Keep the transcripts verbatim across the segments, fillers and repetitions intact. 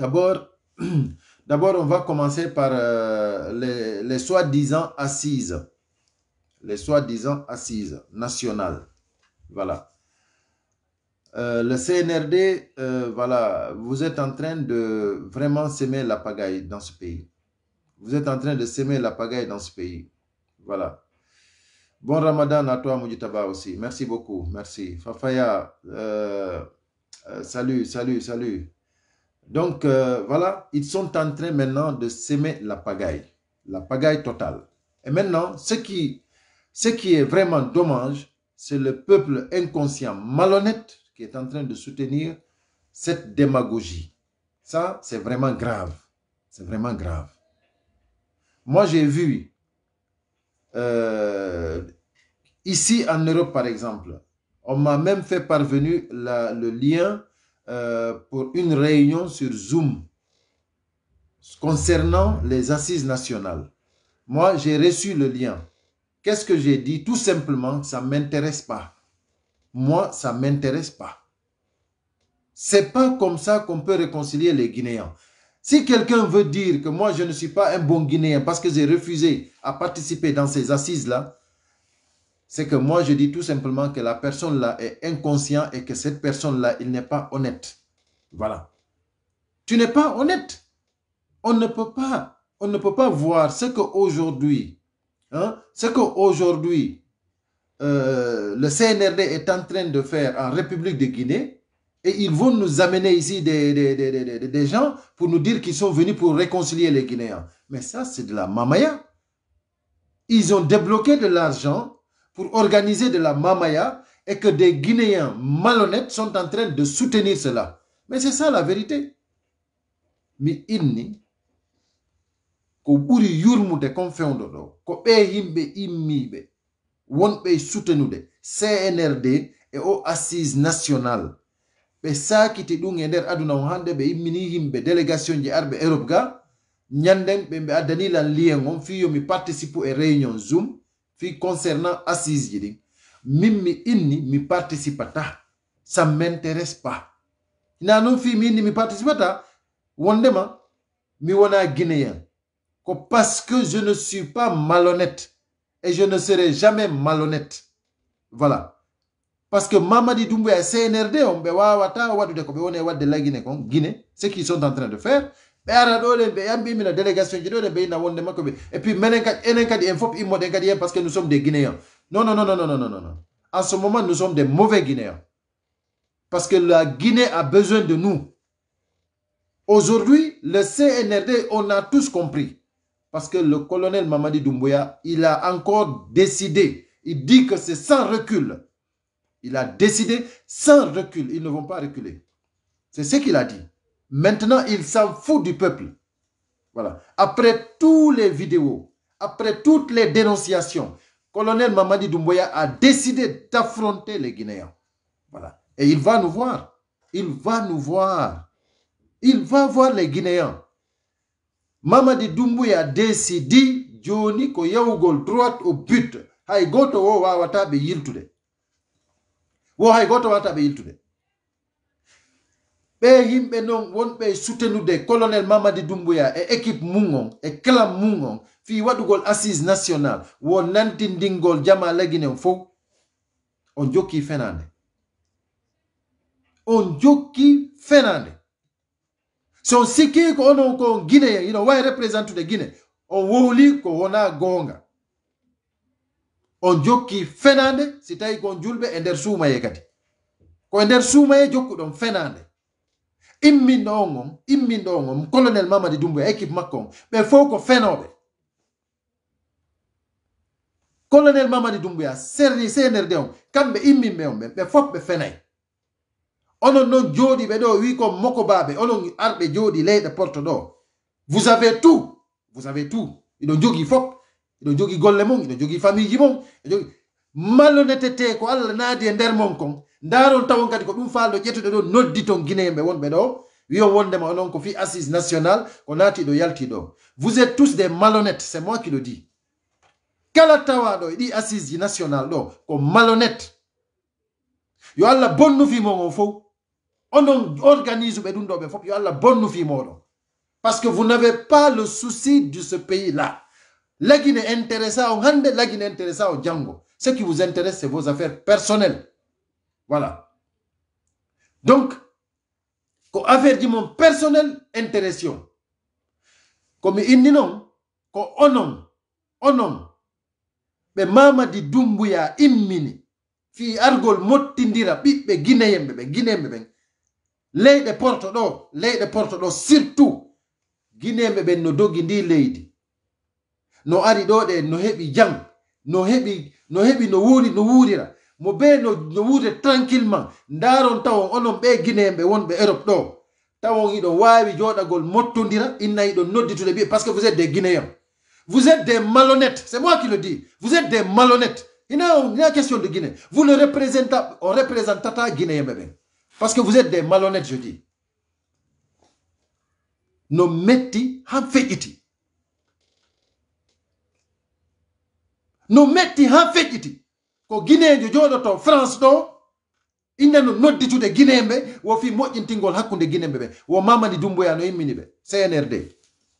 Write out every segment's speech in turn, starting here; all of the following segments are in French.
D'abord, d'abord, on va commencer par euh, les, les soi-disant assises. Les soi-disant assises nationales. Voilà. Euh, le C N R D, euh, voilà, vous êtes en train de vraiment s'aimer la pagaille dans ce pays. Vous êtes en train de s'aimer la pagaille dans ce pays. Voilà. Bon Ramadan à toi, Moudjitaba aussi. Merci beaucoup. Merci. Fafaya, euh, euh, salut, salut, salut. Donc, euh, voilà, ils sont en train maintenant de s'aimer la pagaille. La pagaille totale. Et maintenant, ce qui, ce qui est vraiment dommage, c'est le peuple inconscient, malhonnête, qui est en train de soutenir cette démagogie. Ça, c'est vraiment grave. C'est vraiment grave. Moi, j'ai vu, euh, ici en Europe, par exemple, on m'a même fait parvenir la, le lien euh, pour une réunion sur Zoom concernant les assises nationales. Moi, j'ai reçu le lien. Qu'est-ce que j'ai dit? Tout simplement, ça ne m'intéresse pas. Moi, ça ne m'intéresse pas. C'est pas comme ça qu'on peut réconcilier les Guinéens. Si quelqu'un veut dire que moi, je ne suis pas un bon Guinéen parce que j'ai refusé à participer dans ces assises-là, c'est que moi, je dis tout simplement que la personne-là est inconsciente et que cette personne-là, il n'est pas honnête. Voilà. Tu n'es pas honnête. On ne peut pas, on ne peut pas voir ce qu'aujourd'hui, hein, ce qu'aujourd'hui, euh, le C N R D est en train de faire en République de Guinée, et ils vont nous amener ici des, des, des, des, des gens pour nous dire qu'ils sont venus pour réconcilier les Guinéens. Mais ça, c'est de la mamaya. Ils ont débloqué de l'argent pour organiser de la mamaya et que des Guinéens malhonnêtes sont en train de soutenir cela. Mais c'est ça la vérité. Mais inni, ko buri yurmude kon fewndo do ko be himbe immibe wonbe soutenude C N R D et o assise nationale be sakiti dum e nder aduna on hande be immini himbe délégation ji arbe Europe ga nyanden be be adani lan lien on fi yo mi participe e réunion Zoom fi concernant assise ji din mimmi inni mi participata, ça m'intéresse pas. Ina non fi mi inni mi participata wondema mi wona guinéen. Parce que je ne suis pas malhonnête. Et je ne serai jamais malhonnête. Voilà. Parce que Mamadi Doumbouya C N R D, on bewa wata wadu de kobe one wad de la Guinée, Guinée, ce qu'ils sont en train de faire. Délégation et puis parce que nous sommes des Guinéens. Non, non, non, non, non, non, non, non. En ce moment, nous sommes des mauvais Guinéens. Parce que la Guinée a besoin de nous. Aujourd'hui, le C N R D, on a tous compris. Parce que le colonel Mamadi Doumbouya, il a encore décidé. Il dit que c'est sans recul. Il a décidé sans recul. Ils ne vont pas reculer. C'est ce qu'il a dit. Maintenant, il s'en fout du peuple. Voilà. Après toutes les vidéos, après toutes les dénonciations, colonel Mamadi Doumbouya a décidé d'affronter les Guinéens. Voilà. Et il va nous voir. Il va nous voir. Il va voir les Guinéens. Mamadi Doumbouya a décidé Johnny ko yawgol droit au but. Hay goto wo wawata be yiltude. Wo hay goto wawata be yiltude. Be himbe non wonbe soutenude colonel Mamadi Doumbouya et équipe mungon et clan mungon fi wadugol assise nationale wo nanti ndingol jama lagine fo on jokki fenande. On jokki fenande. So siki ko ono ko Guinée, you know, why represent the Guinée? On woli ko wona gonga. On jokki fenande, si tawi ko julbe e nder suumaye kadi. Ko e nder suumaye jokkuɗon fenande. Immindo on, immindo on, colonel Mamadi Doumbouya, équipe makko, ɓe fof ko fenoɓe. Colonel Mamadi Doumbouya, serni C N R D on, kamɓe immimɓe on ɓe fof ɓe fenay. Onon non jodi be do wi ko moko babe onon arbe jodi leyde porto do. Vous avez tout. Vous avez tout. Ido jogi fop, ido jogi golle mon, ido jogi famille mon, ido malhonnêteté ko Allah naadi e der mon kon. Ndaron tawon kadi ko dum faldo jettude do noddi ton Guinéen be wonbe do. Wi on wondema onon ko fi assise nationale ko naati do yalti do. Vous êtes tous des malhonnêtes, c'est moi qui le dis. Kala tawa do di assise nationale do ko malhonnête. Yo Allah bonnu fi mon fo. On organise, parce que vous n'avez pas le souci de ce pays-là. La Guinée intéressée au Hande, la Guinée intéressée au Django. Ce qui vous intéresse, c'est vos affaires personnelles. Voilà. Donc, quand affaire dit mon personnel intéressant. Comme il dit non, quand onom, onom, mais mama di Doumbouya immini, fi argol motindira, bibe Guinéen, bebe, Guinéen, bebe. Les de porte d'eau, les de porte d'eau, surtout, Guinéen, bebe, no dogindi lady. No ari do de no hebi jang, no hebi, no hebi no wuri, no wurira. Mo be no, no wuri tranquillement. Ndaron tawon onon be Guinéen, be won be Europe do. Tawon ido wawi jodagol mottondira, inna ido noddi to le parce que vous êtes des Guinéens. Vous êtes des malhonnêtes. C'est moi qui le dis. Vous êtes des malhonnêtes. Il y a une question de Guinée. Vous ne représentez, on représente pas Guinéen, bébé. Parce que vous êtes des malhonnêtes, je dis. No metti han fejiti. No metti han fejiti. Ko Guinéen jo jodoto France do. Inna no noddi to de Guinéen be. Wo fi moƴƴintingol hakkunde Guinéen be. Wo Mamadi Doumbouya no immini be. C N R D.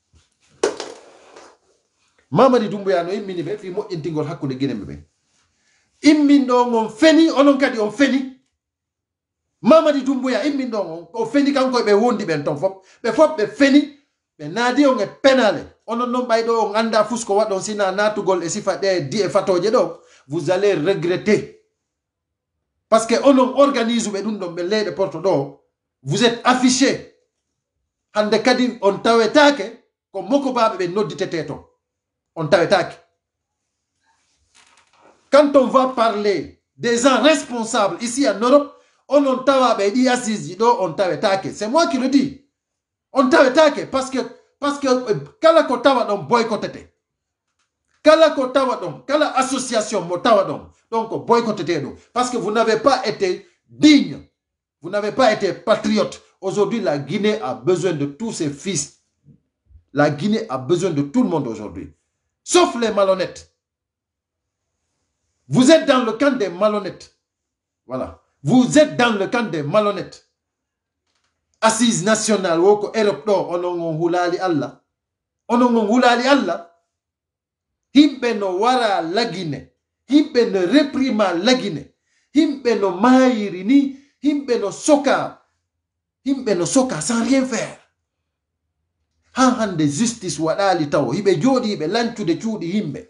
Mamadi Doumbouya no immini be fi moƴƴintingol hakkunde Guinéen be. Immin do on feni onon kadi on feni. Mamadi Doumbouya immin do on o feni kanko be wondi ben ton fop. Be fop be feni be nadi on e penale. Onon non baydo on anda fusko wadon sina natugol e sifa de di e fatoje do. Vous allez regretter. Parce que onon organise be dum don be lede porto do. Vous êtes affiché. Hande kadi on tawetake ko moko babe be noddite teto. On tawetake. Quand on va parler des gens responsables ici en Europe, on on tawa dit assise on tawetake. C'est moi qui le dis. On tawetake parce que parce que kala ko tawa don boycotté. Kala ko tawa don, kala association mo tawa don. Donc boycotté do parce que vous n'avez pas été digne. Vous n'avez pas été patriote. Aujourd'hui la Guinée a besoin de tous ses fils. La Guinée a besoin de tout le monde aujourd'hui. Sauf les malhonnêtes. Vous êtes dans le camp des malhonnêtes. Voilà. Vous êtes dans le camp des malhonnêtes. Assise nationale, woko Europe do, onongon hulali Allah. Onongon hulali Allah. Himbe no wara lagine. Himbe no reprima lagine. Himbe no mairi ni. Himbe no soka. Himbe no soka sans rien faire. Han han de justice wadali tawo. Himbe jodi himbe lantu de chudi himbe.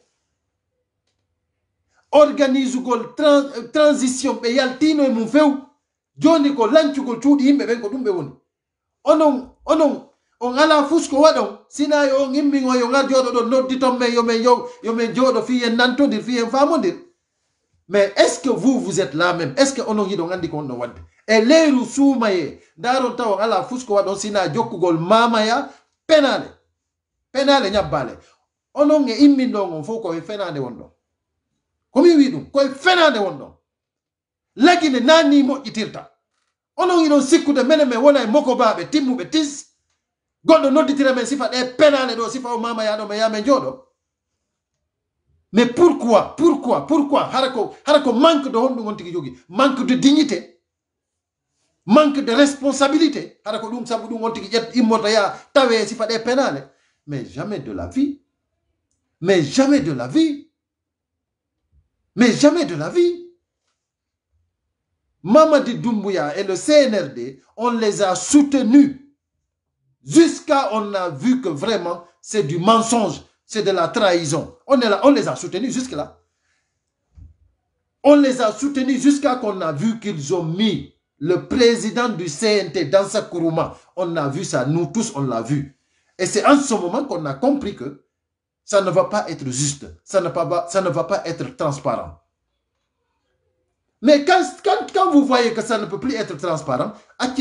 Organise gol trans, transition be yaltino e mum few joni ko lancugol cuuɗi yimɓe ɓen ko ɗum ɓe woni onon onon on ala fusko waɗon sina yo on immigo yo ngar jooɗo ɗo noddi ton men yomen yo yomen jooɗo fiyen nantodir fiyen famodir mais est ce que vous vous êtes là même est ce que onon yiɗo andi ko on ɗon wadde e leyru suumaye daron taw ala fusko waɗon sina jokkugol mamaya penale penale ñabbale onon e imminɗon on fof koye fenade won ɗon komi wi ɗum koye fenade won ɗon lagine nanni moƴƴitirta onon iɗon sikkude mene men wona e moko baɓe timmuɓe tis goɗɗo nodditira men sifa ɗe penale ɗo sifa o mama yaɗo me yamen jooɗo mais pourquoi pourquoi pourquoi hara ko hara ko manque de honɗum on tigi jogui manque de dignité manque de responsabilité hara ko ɗum saabu ɗum on tigi ƴet immorta ya tawe sifa ɗe penale mais jamais de la vie mais jamais de la vie mais jamais de la vie. Mamadi Doumbouya et le C N R D, on les a soutenus. Jusqu'à on a vu que vraiment, c'est du mensonge, c'est de la trahison. On, est là, on les a soutenus jusque-là. On les a soutenus jusqu'à qu'on a vu qu'ils ont mis le président du C N T dans sa Kourouma. On a vu ça, nous tous, on l'a vu. Et c'est en ce moment qu'on a compris que ça ne va pas être juste. Ça ne, pas, ça ne va pas être transparent. Mais quand, quand, quand vous voyez que ça ne peut plus être transparent,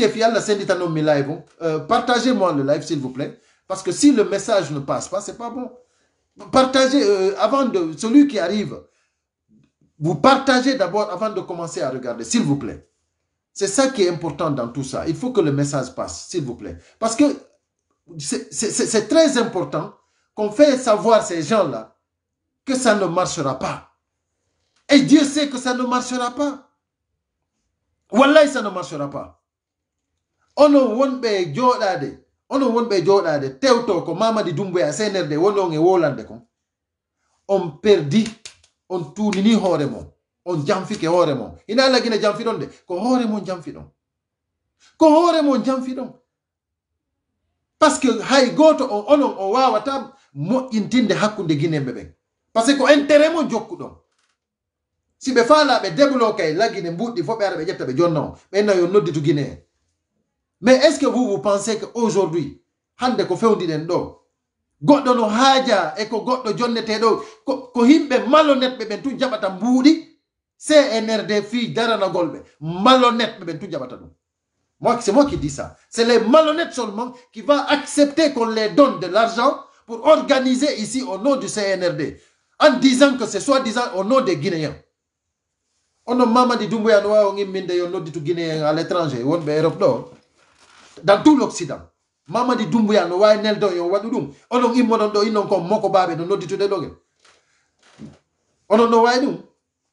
euh, partagez-moi le live s'il vous plaît. Parce que si le message ne passe pas, c'est pas bon. Partagez euh, avant de... Celui qui arrive, vous partagez d'abord avant de commencer à regarder, s'il vous plaît. C'est ça qui est important dans tout ça. Il faut que le message passe, s'il vous plaît. Parce que c'est très important qu'on fait savoir ces gens-là que ça ne marchera pas. Et Dieu sait que ça ne marchera pas. Wallahi, ça ne marchera pas. Ono wonbe jodade. Ono wonbe jodade. Tewto ko Mamadi Doumbouya C N R D wono e wolande kon. On perdi. On tournini horemon. On jamfike horemon. Ina la gine jamfidon de. Ko horemon jamfidon. Ko horemon jamfidon. Parce que hay goto on onon o wawata mo intinde hakkunde Guinée bebe. Parce que ko intérêt mon jokkudon. Si be fala be deblo kay la Guinée mbudi fo be ara be jetta be jonno. Be na yo noddi to Guinée. Mais est-ce que vous vous pensez qu'aujourd'hui hande ko fewndi den do goddo no haja e ko goddo jonnete do ko, ko himbe malhonnête be ben tu jabata mbudi C N R D fi darana golbe malhonnête be ben tu jabata dum. Moi, c'est moi qui dis ça. C'est les malhonnêtes seulement qui vont accepter qu'on les donne de l'argent pour organiser ici au nom du C N R D. En disant que c'est soi-disant au nom des Guinéens. On a Mamadi Doumbouya on a mis des Guinéens à l'étranger. On a Europe dans tout l'Occident. Mamadi Doumbouya on a Neldo on a Wadoudum. On a Imodondo inon comme Moko Babe on a dit tout de doge. On a Wadoudum.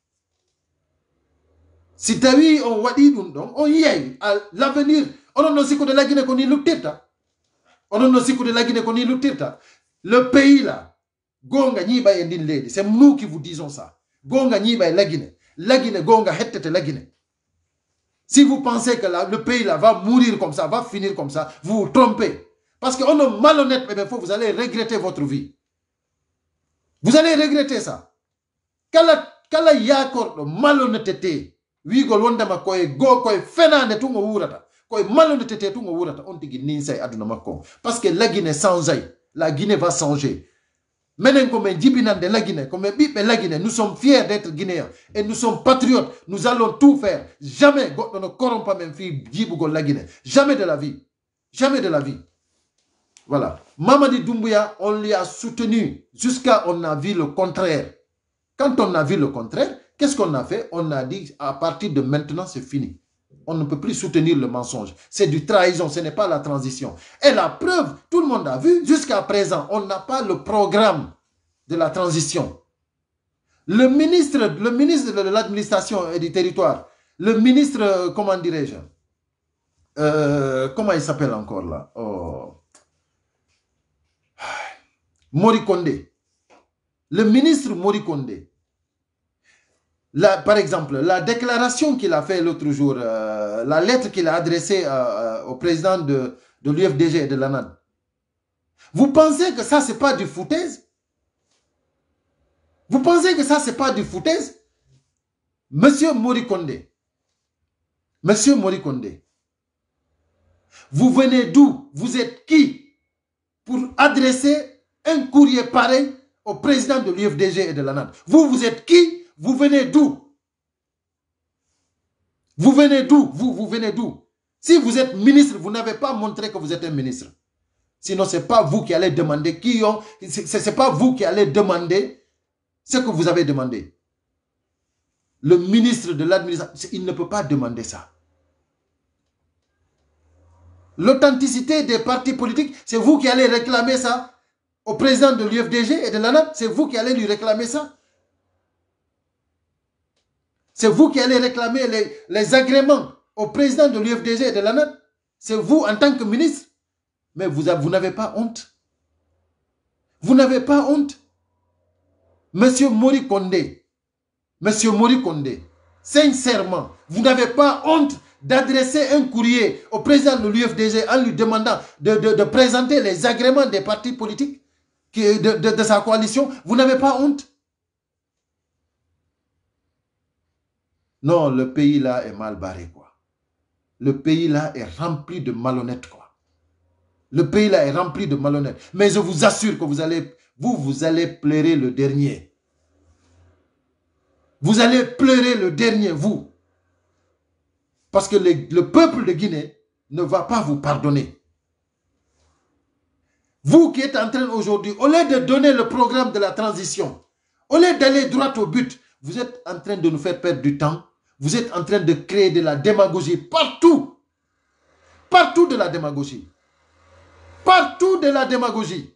Si tu as vu, on va dire, on y est, à l'avenir, on a aussi de la Guinée qu'on y lutteta. On a aussi de la Guinée qu'on y lutteta. Le pays là, Gonga Niba et Ndin c'est nous qui vous disons ça. Gonga Niba et la Guinée. La Guinée, Gonga Hetete la Guinée. Si vous pensez que là, le pays là va mourir comme ça, va finir comme ça, vous vous trompez. Parce qu'on est malhonnête, mais faut vous allez regretter votre vie. Vous allez regretter ça. Kala yakor malhonnêteté. Oui, go wondama koye go koye fenande tungo wurata koye malhonnêteté tungo wurata on tigi ninsay aduna makko parce que la Guinée change, la Guinée va changer. Menen ko men jibinande la Guinée comme bibe la Guinée, nous sommes fiers d'être guinéens et nous sommes patriotes, nous allons tout faire. Jamais goddo no corrompa men fi jibugo la Guinée, jamais de la vie, jamais de la vie. Voilà, Mamadi Doumbouya on lui a soutenu jusqu'à on a vu le contraire. Quand on a vu le contraire, qu'est-ce qu'on a fait? On a dit, à partir de maintenant, c'est fini. On ne peut plus soutenir le mensonge. C'est du trahison, ce n'est pas la transition. Et la preuve, tout le monde a vu, jusqu'à présent, on n'a pas le programme de la transition. Le ministre, le ministre de l'administration et du territoire, le ministre, comment dirais-je, euh, comment il s'appelle encore là? Oh. Mori Kondé. Le ministre Mori Kondé. La, par exemple, la déclaration qu'il a fait l'autre jour, euh, la lettre qu'il a adressée euh, au président de, de l'U F D G et de l'A N A D. Vous pensez que ça, c'est pas du foutaise? Vous pensez que ça, c'est pas du foutaise? Monsieur Mori Kondé, Monsieur Mori Kondé, vous venez d'où? Vous êtes qui pour adresser un courrier pareil au président de l'U F D G et de l'A N A D? Vous, vous êtes qui? Vous venez d'où? Vous venez d'où? Vous, vous venez d'où? Si vous êtes ministre, vous n'avez pas montré que vous êtes un ministre. Sinon, ce n'est pas vous qui allez demander qui ont... Ce n'est pas vous qui allez demander ce que vous avez demandé. Le ministre de l'administration, il ne peut pas demander ça. L'authenticité des partis politiques, c'est vous qui allez réclamer ça au président de l'U F D G et de l'A N A D. C'est vous qui allez lui réclamer ça. C'est vous qui allez réclamer les, les agréments au président de l'U F D G et de l'A N A D. C'est vous en tant que ministre. Mais vous, vous n'avez pas honte. Vous n'avez pas honte. Monsieur Mori Kondé, Monsieur Mori Kondé, sincèrement, vous n'avez pas honte d'adresser un courrier au président de l'U F D G en lui demandant de, de, de présenter les agréments des partis politiques qui, de, de, de sa coalition. Vous n'avez pas honte. Non, le pays là est mal barré, quoi. Le pays là est rempli de malhonnêtes, quoi. Le pays là est rempli de malhonnêtes. Mais je vous assure que vous allez, vous, vous allez pleurer le dernier. Vous allez pleurer le dernier, vous. Parce que le, le peuple de Guinée ne va pas vous pardonner. Vous qui êtes en train aujourd'hui, au lieu de donner le programme de la transition, au lieu d'aller droit au but, vous êtes en train de nous faire perdre du temps. Vous êtes en train de créer de la démagogie partout. Partout de la démagogie. Partout de la démagogie.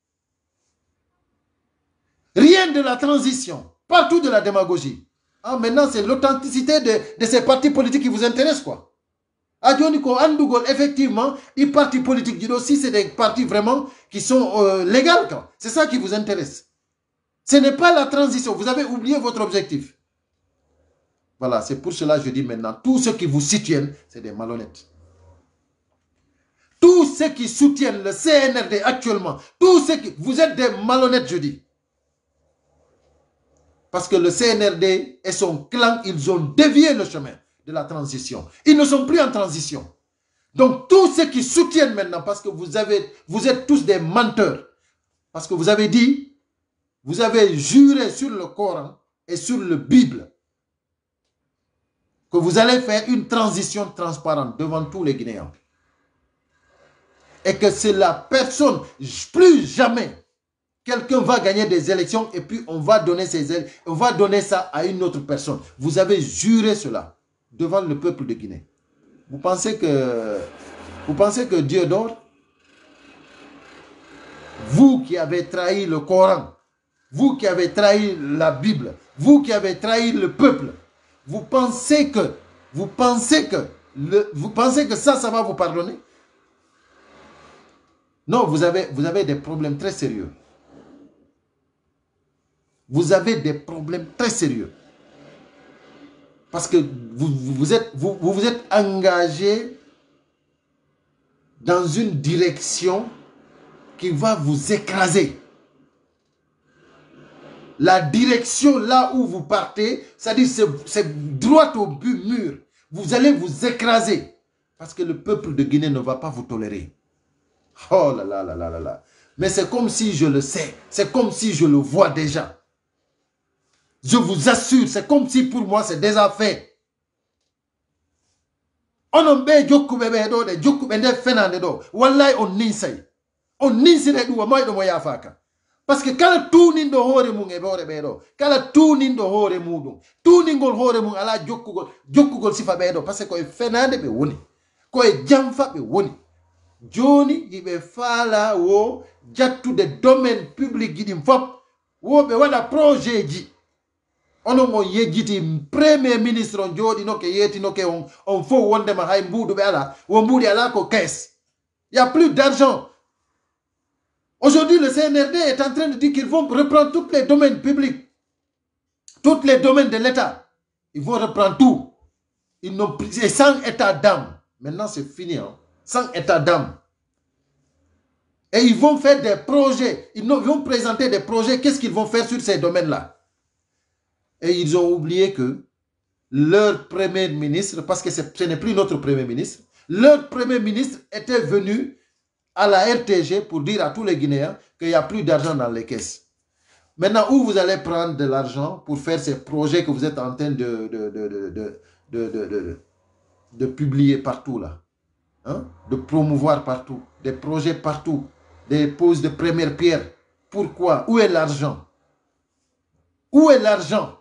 Rien de la transition. Partout de la démagogie. Ah, maintenant, c'est l'authenticité de, de ces partis politiques qui vous intéressent, quoi. A Dioniko, Andougol, effectivement, les partis politiques, si c'est des partis vraiment qui sont euh, légaux, c'est ça qui vous intéresse. Ce n'est pas la transition. Vous avez oublié votre objectif. Voilà, c'est pour cela que je dis maintenant, tous ceux qui vous soutiennent, c'est des malhonnêtes. Tous ceux qui soutiennent le C N R D actuellement, tous ceux qui... Vous êtes des malhonnêtes, je dis. Parce que le C N R D et son clan, ils ont dévié le chemin de la transition. Ils ne sont plus en transition. Donc, tous ceux qui soutiennent maintenant, parce que vous, avez, vous êtes tous des menteurs, parce que vous avez dit, vous avez juré sur le Coran et sur la Bible que vous allez faire une transition transparente devant tous les Guinéens. Et que c'est la personne, plus jamais, quelqu'un va gagner des élections et puis on va donner ces, on va donner ça à une autre personne. Vous avez juré cela devant le peuple de Guinée. Vous pensez que, vous pensez que Dieu dort? Vous qui avez trahi le Coran, vous qui avez trahi la Bible, vous qui avez trahi le peuple, vous pensez que, vous pensez que, le, vous pensez que ça, ça va vous pardonner? Non, vous avez, vous avez des problèmes très sérieux. Vous avez des problèmes très sérieux. Parce que vous vous, êtes, vous, vous vous êtes engagé dans une direction qui va vous écraser. La direction là où vous partez, c'est-à-dire c'est droit au but mur. Vous allez vous écraser. Parce que le peuple de Guinée ne va pas vous tolérer. Oh là là là là là là. Mais c'est comme si je le sais. C'est comme si je le vois déjà. Je vous assure, c'est comme si pour moi c'est déjà fait. On a be jokku bebe do de jokku be de fenande do. Wallahi on ninsay. On ninsay do moy do moya faka. Parce que kala tunin do hore mun e bore be do. Kala tunin do hore mudum. Tuningol hore mun ala jokkugol, jokkugol sifa be do parce que ko fenande be woni. Ko e jamfa be woni. Joni yibe fala wo jattu de domaine public gidim fop. Wo be wala projet ji. Ono mo yejiti premier ministre on jodi no ke yeti no ke on on fo wonde ma hay mbudu be ala wo mbudi ala ko caisse. Il y a plus d'argent. Aujourd'hui le C N R D est en train de dire qu'ils vont reprendre tous les domaines publics. Tous les domaines de l'État. Ils vont reprendre tout. Ils n'ont plus et sans état d'âme. Maintenant c'est fini hein. Sans état d'âme. Et ils vont faire des projets. Ils vont présenter des projets. Qu'est-ce qu'ils vont faire sur ces domaines-là? Et ils ont oublié que leur premier ministre, parce que ce n'est plus notre premier ministre, leur premier ministre était venu à la R T G pour dire à tous les Guinéens qu'il n'y a plus d'argent dans les caisses. Maintenant, où vous allez prendre de l'argent pour faire ces projets que vous êtes en train de, de, de, de, de, de, de, de, de publier partout là, hein? De promouvoir partout, des projets partout, des poses de première pierre. Pourquoi? Où est l'argent? Où est l'argent?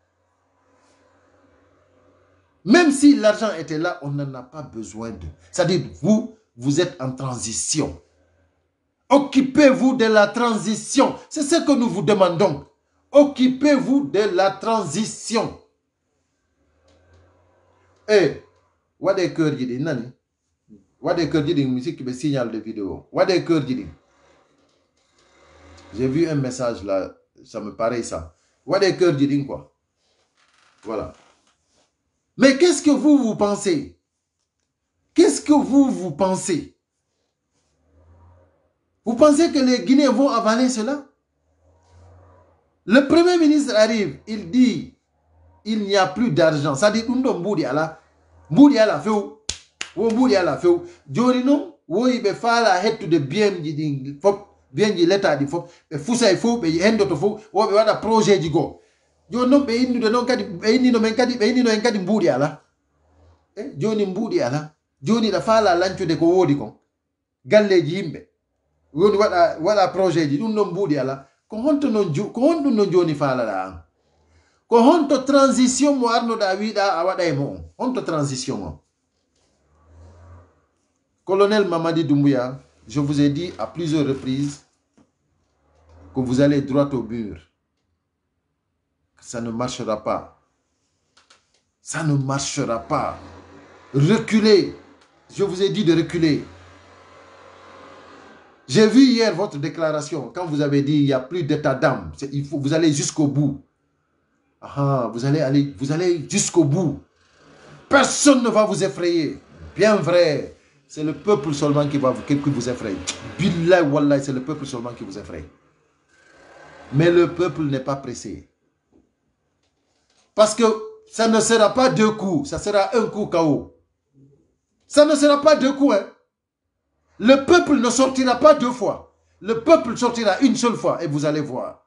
Même si l'argent était là, on n'en a pas besoin de. C'est-à-dire, vous, vous êtes en transition. Occupez-vous de la transition. C'est ce que nous vous demandons. Occupez-vous de la transition. Eh, what est cœur dit nani? What est cœur dit musique qui me signale de vidéo? What est cœur dit? J'ai vu un message là, ça me paraît ça. What est cœur dit quoi? Voilà. Mais qu'est-ce que vous, vous pensez? Qu'est-ce que vous, vous pensez? Vous pensez que les Guinéens vont avaler cela? Le Premier ministre arrive, il dit, il n'y a plus d'argent. Ça dit, Undo Mboudi ala, Mboudi ala feu, ou Mboudi ala feu. Jorino, ou il be fala head to the bien di fop, bien di l'état di fop, be fousa il faut, be hendo to fou, ou be wada projet di go. Yo non be indi non kadi be indi no men kadi be indi no en kadi mbudi ala eh joni mbudi ala joni da fala lancude ko wodi kon galleji yimbe woni wada wada projet ji dum no mbudi ala ko honto non ju ko honto non joni fala da ko honto transition mo arno da wida a wada e mo honto transition mo. Colonel Mamadi Doumbouya, je vous ai dit à plusieurs reprises que vous allez droit au mur. Ça ne marchera pas. Ça ne marchera pas. Reculez. Je vous ai dit de reculer. J'ai vu hier votre déclaration, quand vous avez dit il n'y a plus d'état d'âme. Il faut, vous allez jusqu'au bout. Ah, vous allez aller, vous allez jusqu'au bout. Personne ne va vous effrayer. Bien vrai. C'est le peuple seulement qui va vous, qui vous effraie. Billah, wallah, c'est le peuple seulement qui vous effraie. Mais le peuple n'est pas pressé. Parce que ça ne sera pas deux coups, ça sera un coup K O. Ça ne sera pas deux coups. Hein. Le peuple ne sortira pas deux fois. Le peuple sortira une seule fois et vous allez voir.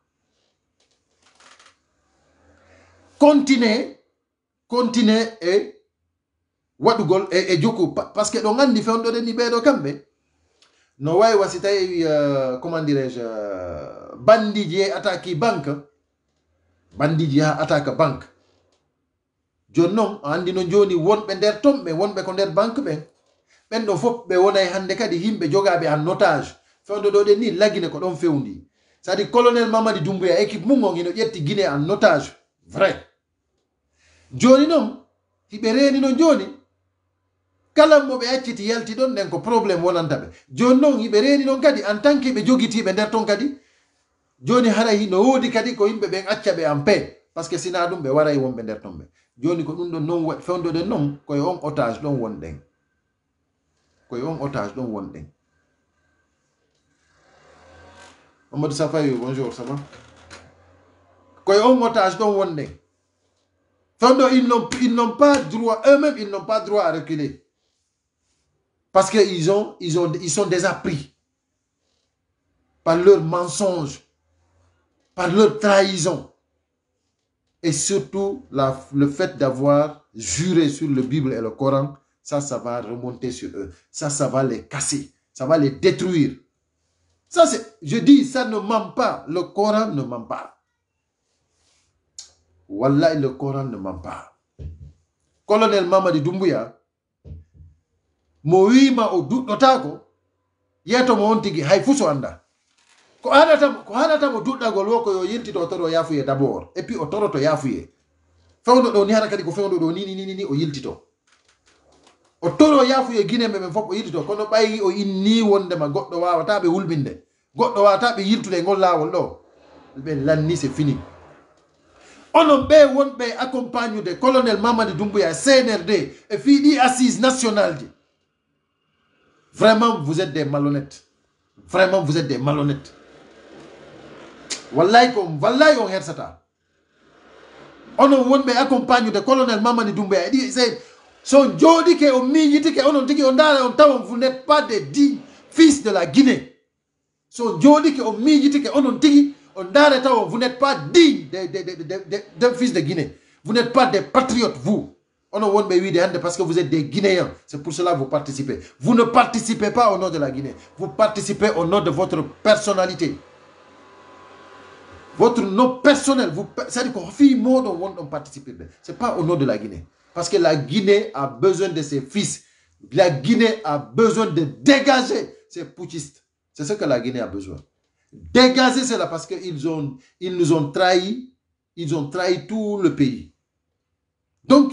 Continuez, continuez et wadugol et, et djoko. Parce que l'on a différents de niveaux kambe. No way wasita euh, comment dirais-je euh, bandit attaque banque. Bandit attaque banque. Jonnon andi no joni wonbe der tombe wonbe ko der banque ben ben do fop be wonay hande kadi himbe jogabe en otage fewdo do de ni lagine ko don fewndi c'est à dire colonel Mamadi Doumbouya équipe mungo ngino yetti Guinée en otage vrai joni non hibe reni no joni kala mo be acciti yalti don den ko problème wonanta be joni non hibe reni non kadi en tant que be jogiti be der ton kadi joni hara hi no wodi kadi ko yimbe ben acca be en paix parce que sina dum be waray wonbe der tombe joni ko dum do non fewndo de non koy on otage don wonden koy on otage don wonden Mamadou Safayo bonjour ça va koy on otage don wonden fewndo ils n'ont ils n'ont pas droit eux-mêmes ils n'ont pas droit à reculer parce que ils ont ils ont ils sont déjà pris par leurs mensonges par leur trahison. Et surtout, la, le fait d'avoir juré sur le Bible et le Coran, ça, ça va remonter sur eux. Ça, ça va les casser. Ça va les détruire. Ça, c'est, je dis, ça ne ment pas. Le Coran ne ment pas. Wallah, le Coran ne ment pas. Colonel Mamadi Doumbouya, Moïma au Dotako, Yato Montigi, Haifuso Anda. Ko hanata ko hanata mo duddagol wo ko yo yiltito o toro yafuye d'abord et puis o toro to yafuye fewdo do ni hara kadi ko fewdo do ni ni ni ni o yiltito o toro yafuye Guinée be fop o yiltito kono bayi o inni wonde ma goddo wawata be wulbinde goddo wawata be yiltude ngol lawol do be lanni c'est fini onon be wonbe accompagne de colonel Mamadi Doumbouya C N R D et fidi assise nationale. Vraiment vous êtes des malhonnêtes. Vraiment vous êtes des malhonnêtes. Wallahi kom wallahi on hersata onon wonbe accompagne de colonel Mamadi Doumbouya dit c'est son jodi ke o miñiti ke onon tigi on dara on tawon vous n'êtes pas des dignes fils de la Guinée son jodi ke o miñiti ke onon tigi on dara tawon vous n'êtes pas digne des de, de, de, de, de fils de Guinée vous n'êtes pas des patriotes vous onon wonbe wiide hande parce que vous êtes des Guinéens c'est pour cela que vous participez vous ne participez pas au nom de la Guinée vous participez au nom de votre personnalité. Votre nom personnel, c'est-à-dire qu'on fait mot dont on participe. Ce n'est pas au nom de la Guinée. Parce que la Guinée a besoin de ses fils. La Guinée a besoin de dégager ces putschistes. C'est ce que la Guinée a besoin. Dégager cela parce qu'ils ont, ils nous ont trahis. Ils ont trahi tout le pays. Donc,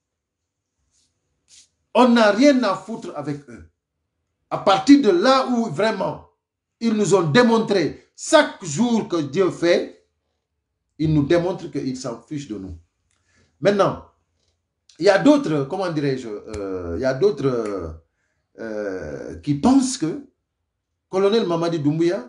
on n'a rien à foutre avec eux. À partir de là où vraiment, ils nous ont démontré chaque jour que Dieu fait, il nous démontre qu'il s'en fiche de nous. Maintenant, il y a d'autres, comment dirais-je, euh, il y a d'autres euh, qui pensent que colonel Mamadi Doumbouya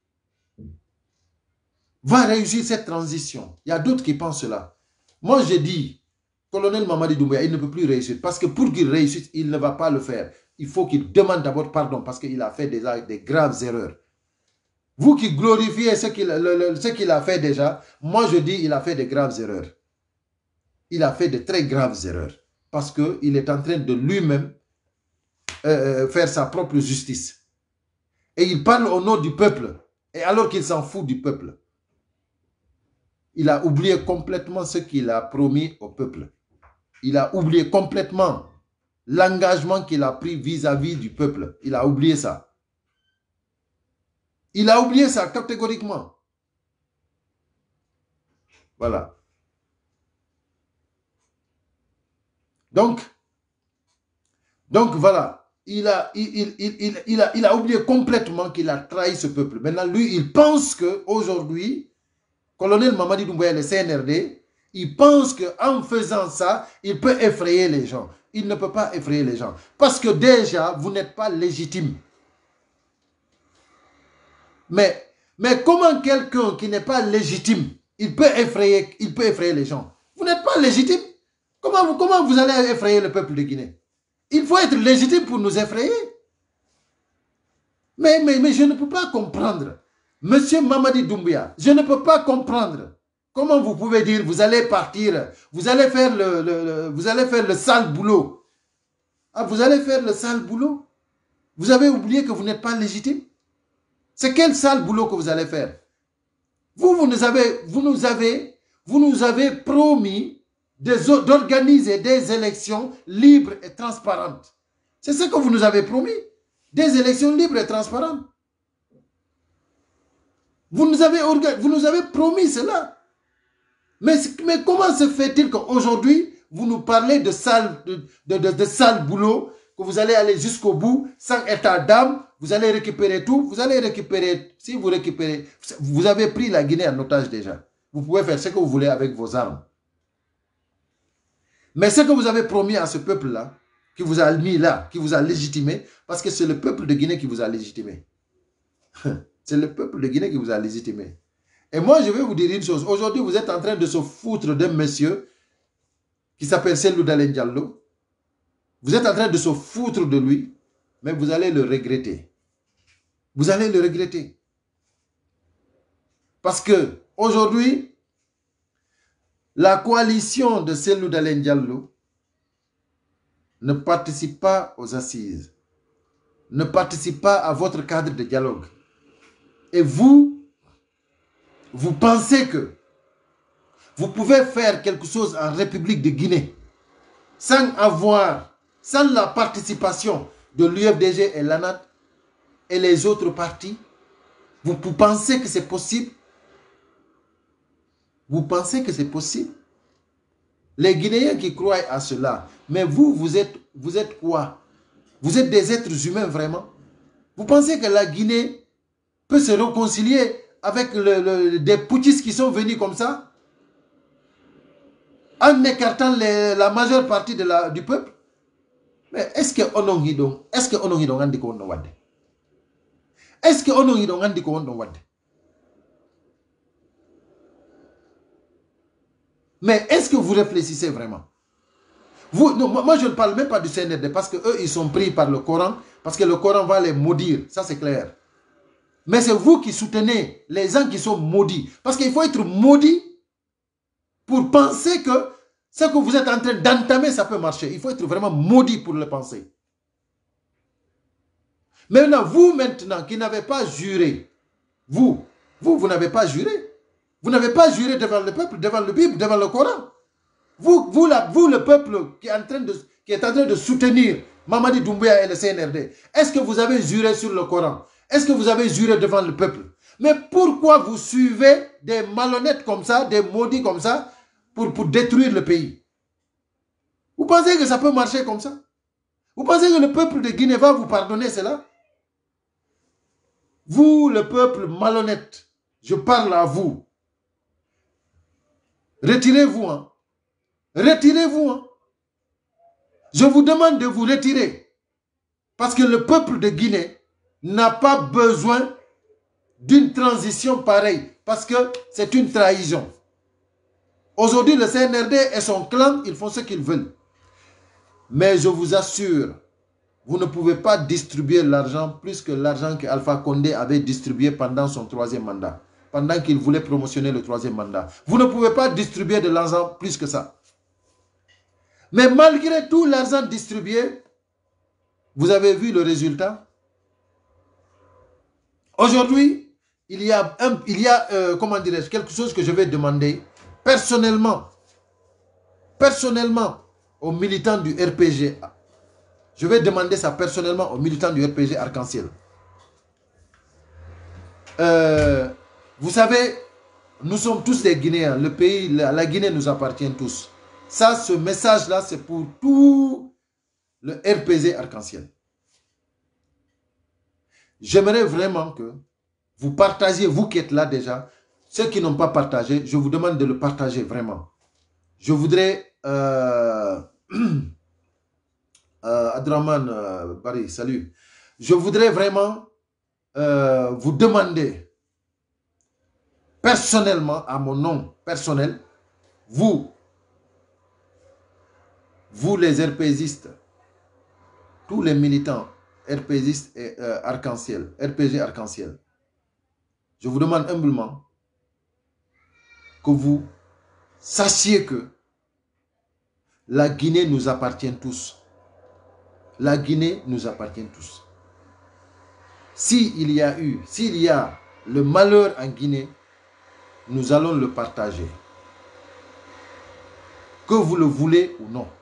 va réussir cette transition. Il y a d'autres qui pensent cela. Moi, je dis, colonel Mamadi Doumbouya, il ne peut plus réussir. Parce que pour qu'il réussisse, il ne va pas le faire. Il faut qu'il demande d'abord pardon parce qu'il a fait des, des graves erreurs. Vous qui glorifiez ce qu'il qu'il a fait déjà, moi je dis il a fait de graves erreurs. Il a fait de très graves erreurs. Parce qu'il est en train de lui-même euh, faire sa propre justice. Et il parle au nom du peuple. Et alors qu'il s'en fout du peuple. Il a oublié complètement ce qu'il a promis au peuple. Il a oublié complètement l'engagement qu'il a pris vis-à-vis du peuple. Il a oublié ça. Il a oublié ça catégoriquement. Voilà. Donc, donc voilà. il a, il, il, il, il, il a, il a oublié complètement qu'il a trahi ce peuple. Maintenant, lui, il pense qu'aujourd'hui, colonel Mamadi Doumbouya, le C N R D, il pense qu'en faisant ça, il peut effrayer les gens. Il ne peut pas effrayer les gens. Parce que déjà, vous n'êtes pas légitime. Mais, mais comment quelqu'un qui n'est pas légitime, il peut effrayer, il peut effrayer les gens? Vous n'êtes pas légitime. Comment vous, comment vous allez effrayer le peuple de Guinée? Il faut être légitime pour nous effrayer. Mais, mais, mais je ne peux pas comprendre. Monsieur Mamadi Doumbouya, je ne peux pas comprendre. Comment vous pouvez dire, vous allez partir, vous allez faire le, le, le, vous allez faire le sale boulot. Ah, vous allez faire le sale boulot? Vous avez oublié que vous n'êtes pas légitime? C'est quel sale boulot que vous allez faire? Vous, vous nous avez, vous nous avez, vous nous avez promis d'organiser des élections libres et transparentes. C'est ce que vous nous avez promis. Des élections libres et transparentes. Vous nous avez, vous nous avez promis cela. Mais, mais comment se fait-il qu'aujourd'hui, vous nous parlez de sale, de, de, de, de sale boulot, que vous allez aller jusqu'au bout, sans état d'âme, vous allez récupérer tout, vous allez récupérer, si vous récupérez, vous avez pris la Guinée en otage déjà. Vous pouvez faire ce que vous voulez avec vos armes. Mais ce que vous avez promis à ce peuple-là, qui vous a mis là, qui vous a légitimé, parce que c'est le peuple de Guinée qui vous a légitimé. C'est le peuple de Guinée qui vous a légitimé. Et moi, je vais vous dire une chose. Aujourd'hui, vous êtes en train de se foutre d'un monsieur qui s'appelle Cellou Dalein Diallo. Vous êtes en train de se foutre de lui, mais vous allez le regretter. Vous allez le regretter. Parce que aujourd'hui, la coalition de Cellou Dalein Diallo ne participe pas aux assises, ne participe pas à votre cadre de dialogue. Et vous, vous pensez que vous pouvez faire quelque chose en République de Guinée sans avoir, sans la participation de l'U F D G et l'A N A T et les autres partis? Vous, vous pensez que c'est possible? Vous pensez que c'est possible? Les Guinéens qui croient à cela, mais vous, vous êtes, vous êtes quoi? Vous êtes des êtres humains vraiment? Vous pensez que la Guinée peut se réconcilier avec le, le, des putschistes qui sont venus comme ça, en écartant les, la majeure partie de la, du peuple? Mais est-ce que on hidon, est-ce que on hidon andi ko on wadde? Est-ce que on hidon andi ko on wadde? Mais est-ce que vous réfléchissez vraiment? Vous, non, moi je ne parle même pas du C N R D parce que eux ils sont pris par le Coran, parce que le Coran va les maudire, ça c'est clair. Mais c'est vous qui soutenez les gens qui sont maudits. Parce qu'il faut être maudit pour penser que ce que vous êtes en train d'entamer, ça peut marcher. Il faut être vraiment maudit pour le penser. Maintenant, vous maintenant qui n'avez pas juré, vous, vous, vous n'avez pas juré. Vous n'avez pas juré devant le peuple, devant le Bible, devant le Coran. Vous, vous, la, vous le peuple qui est, en train de, qui est en train de soutenir Mamadi Doumbouya et le C N R D, est-ce que vous avez juré sur le Coran? Est-ce que vous avez juré devant le peuple? Mais pourquoi vous suivez des malhonnêtes comme ça, des maudits comme ça, pour, pour détruire le pays? Vous pensez que ça peut marcher comme ça? Vous pensez que le peuple de Guinée va vous pardonner cela? Vous, le peuple malhonnête, je parle à vous. Retirez-vous, hein. Retirez-vous, hein. Je vous demande de vous retirer. Parce que le peuple de Guinée n'a pas besoin d'une transition pareille. Parce que c'est une trahison. Aujourd'hui, le C N R D et son clan, ils font ce qu'ils veulent. Mais je vous assure, vous ne pouvez pas distribuer l'argent plus que l'argent que Alpha Condé avait distribué pendant son troisième mandat. Pendant qu'il voulait promotionner le troisième mandat. Vous ne pouvez pas distribuer de l'argent plus que ça. Mais malgré tout l'argent distribué, vous avez vu le résultat? Aujourd'hui, il y a, un, il y a euh, comment dirais-je, quelque chose que je vais demander personnellement, personnellement aux militants du R P G. Je vais demander ça personnellement aux militants du R P G Arc-en-Ciel. Euh, vous savez, nous sommes tous des Guinéens. Le pays, la, la Guinée nous appartient tous. Ça, ce message-là, c'est pour tout le R P G Arc-en-Ciel. j'aimerais vraiment que vous partagiez, vous qui êtes là déjà, ceux qui n'ont pas partagé, je vous demande de le partager vraiment. Je voudrais... Euh, euh, Adraman euh, Barry, salut. Je voudrais vraiment euh, vous demander personnellement, à mon nom personnel, vous, vous les RPGistes, tous les militants RPGistes et euh, arc-en-ciel, R P G arc-en-ciel, je vous demande humblement que vous sachiez que la Guinée nous appartient tous. La Guinée nous appartient tous. S'il y a eu, s'il y a le malheur en Guinée, nous allons le partager. Que vous le voulez ou non.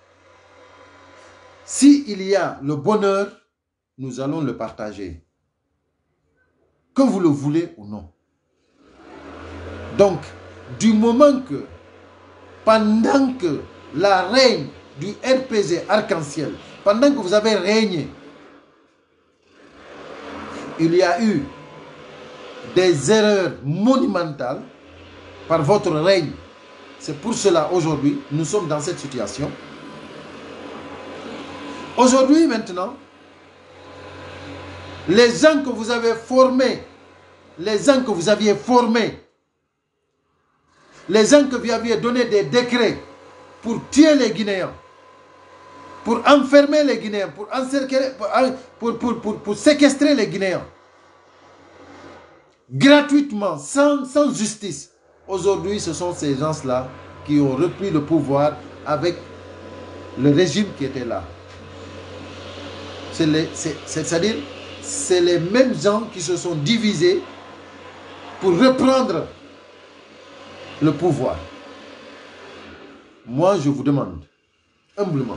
S'il y a le bonheur, nous allons le partager. Que vous le voulez ou non. Donc, du moment que, pendant que la règne du R P G arc-en-ciel, pendant que vous avez régné, il y a eu des erreurs monumentales par votre règne. C'est pour cela, aujourd'hui, nous sommes dans cette situation. Aujourd'hui, maintenant, les gens que vous avez formés, les gens que vous aviez formés, les gens que vous aviez donné des décrets pour tuer les Guinéens, pour enfermer les Guinéens, pour, encercler, pour, pour, pour, pour séquestrer les Guinéens, gratuitement, sans, sans justice. Aujourd'hui, ce sont ces gens-là qui ont repris le pouvoir avec le régime qui était là. C'est-à-dire, c'est les mêmes gens qui se sont divisés pour reprendre le pouvoir. Moi, je vous demande, humblement,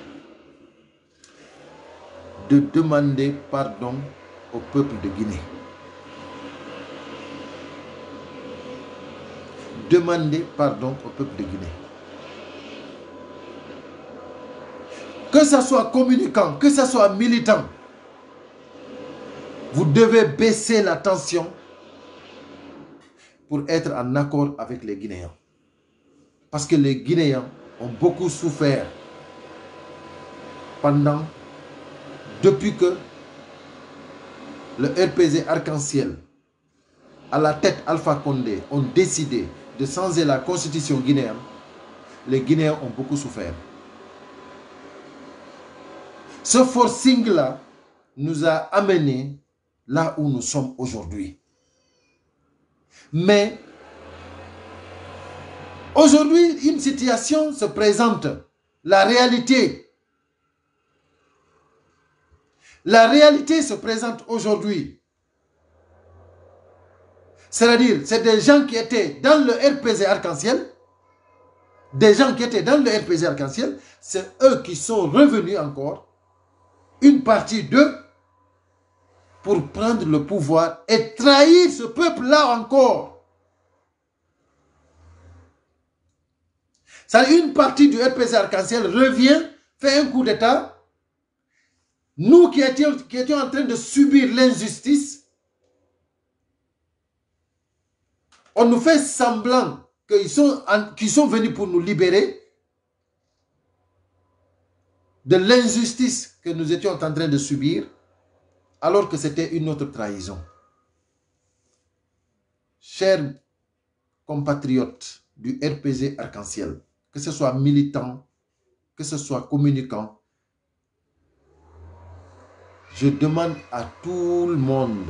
de demander pardon au peuple de Guinée. Demandez pardon au peuple de Guinée. Que ce soit communicant, que ce soit militant, vous devez baisser la tension pour être en accord avec les Guinéens. Parce que les Guinéens ont beaucoup souffert pendant, depuis que le R P G arc-en-ciel, à la tête Alpha Condé, ont décidé de changer la constitution guinéenne. Les Guinéens ont beaucoup souffert. Ce forcing-là nous a amenés là où nous sommes aujourd'hui. Mais aujourd'hui, une situation se présente. La réalité. La réalité se présente aujourd'hui. C'est-à-dire, c'est des gens qui étaient dans le R P G arc-en-ciel. Des gens qui étaient dans le R P G arc-en-ciel. C'est eux qui sont revenus encore. Une partie d'eux pour prendre le pouvoir et trahir ce peuple-là encore. Ça, une partie du R P G arc-en-ciel revient, fait un coup d'État. Nous qui étions, qui étions en train de subir l'injustice, on nous fait semblant qu'ils sont, qu'ils sont venus pour nous libérer de l'injustice que nous étions en train de subir, alors que c'était une autre trahison. Chers compatriotes du R P G arc-en-ciel, que ce soit militant, que ce soit communicant, je demande à tout le monde,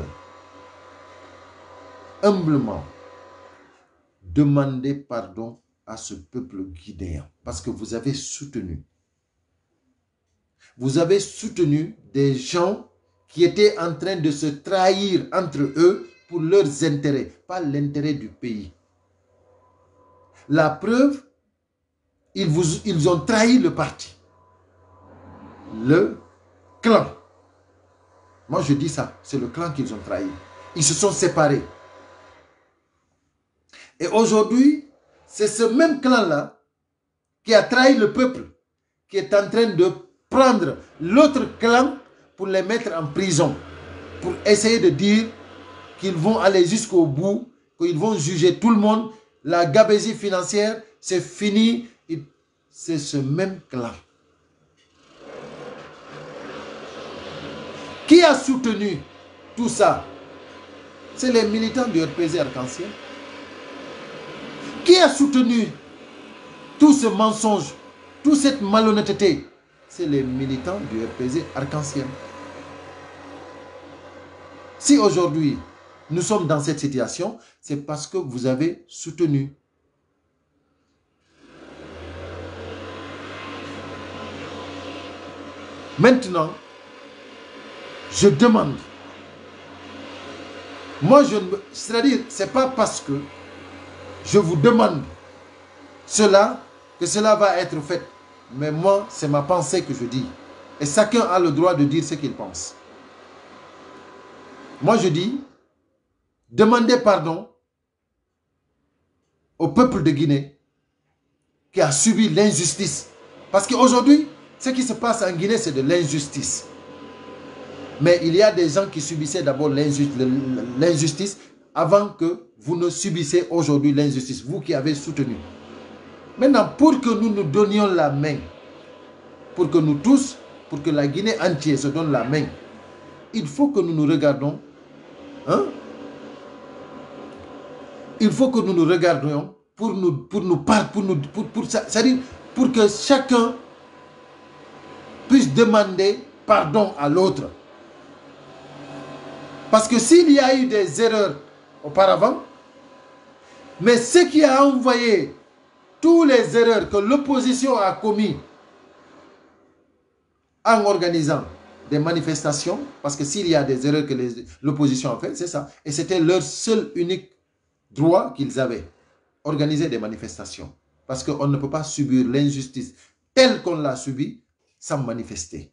humblement, demandez pardon à ce peuple guinéen, parce que vous avez soutenu. Vous avez soutenu des gens qui étaient en train de se trahir entre eux pour leurs intérêts, pas l'intérêt du pays. La preuve, ils, vous, ils ont trahi le parti, le clan. Moi je dis ça, c'est le clan qu'ils ont trahi. Ils se sont séparés. Et aujourd'hui, c'est ce même clan-là qui a trahi le peuple, qui est en train de prendre l'autre clan pour les mettre en prison. pour essayer de dire qu'ils vont aller jusqu'au bout, qu'ils vont juger tout le monde. La gabegie financière, c'est fini. C'est ce même clan. Qui a soutenu tout ça? C'est les militants du R P Z Arc-en-Ciel. Qui a soutenu tout ce mensonge, toute cette malhonnêteté? C'est les militants du R P Z Arc-en-Ciel. Si aujourd'hui, nous sommes dans cette situation, c'est parce que vous avez soutenu. Maintenant, je demande, moi je ne, c'est-à-dire, c'est pas parce que je vous demande cela que cela va être fait. Mais moi, c'est ma pensée que je dis. Et chacun a le droit de dire ce qu'il pense. Moi, je dis, demandez pardon au peuple de Guinée qui a subi l'injustice. Parce qu'aujourd'hui, ce qui se passe en Guinée, c'est de l'injustice. Mais il y a des gens qui subissaient d'abord l'injustice avant que vous ne subissiez aujourd'hui l'injustice, vous qui avez soutenu. Maintenant, pour que nous nous donnions la main, pour que nous tous, pour que la Guinée entière se donne la main, il faut que nous nous regardons. Hein? Il faut que nous nous regardions pour nous, pour nous parler, pour nous, pour, pour, c'est-à-dire pour que chacun puisse demander pardon à l'autre. Parce que s'il y a eu des erreurs auparavant, mais ce qui a envoyé toutes les erreurs que l'opposition a commises en organisant des manifestations, parce que s'il y a des erreurs que l'opposition a fait, c'est ça. Et c'était leur seul unique droit qu'ils avaient, organiser des manifestations. Parce qu'on ne peut pas subir l'injustice telle qu'on l'a subie sans manifester.